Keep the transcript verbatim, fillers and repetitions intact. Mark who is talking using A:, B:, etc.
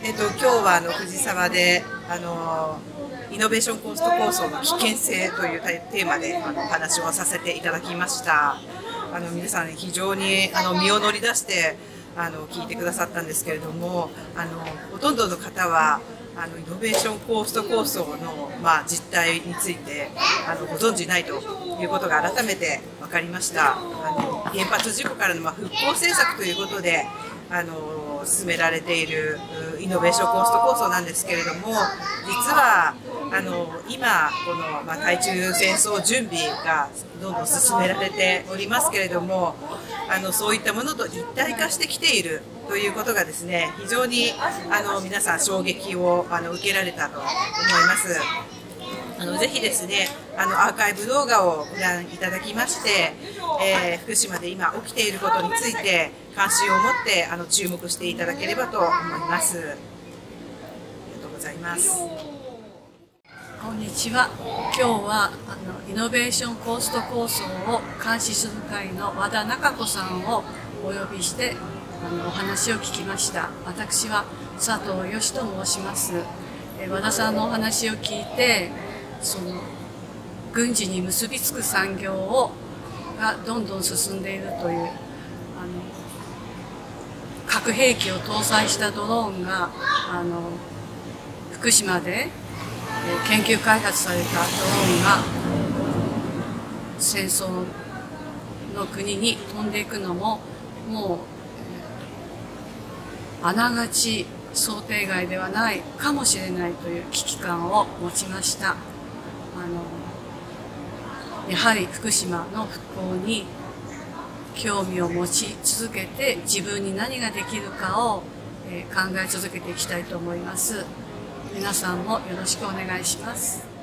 A: えっと、今日はあの藤沢であのイノベーションコースト構想の危険性というテーマであのお話をさせていただきました。あの皆さん、ね、非常にあの身を乗り出してあの聞いてくださったんですけれども、あのほとんどの方はあのイノベーションコースト構想の、まあ、実態についてあのご存じないということが改めて分かりました。あの原発事故からの、まあ、復興政策ということであの進められているイノベーションコースト構想なんですけれども、実はあの今この、まあ、対中戦争準備がどんどん進められておりますけれども、あのそういったものと一体化してきているということがですね、非常にあの皆さん衝撃をあの受けられたと思います。あのぜひですね、あのアーカイブ動画をご覧いただきまして、えー、福島で今起きていることについて関心を持ってあの注目していただければと思います。ありがとうございます。
B: こんにちは。今日はあのイノベーションコースト構想を監視する会の和田中子さんをお呼びしてあのお話を聞きました。私は佐藤義と申します。え和田さんのお話を聞いて、その軍事に結びつく産業をがどんどん進んでいるという、あの核兵器を搭載したドローンがあの福島で研究開発されたドローンが戦争の国に飛んでいくのももうあながち想定外ではないかもしれないという危機感を持ちました。あのやはり福島の復興に興味を持ち続けて、自分に何ができるかを考え続けていきたいと思います。皆さんもよろしくお願いします。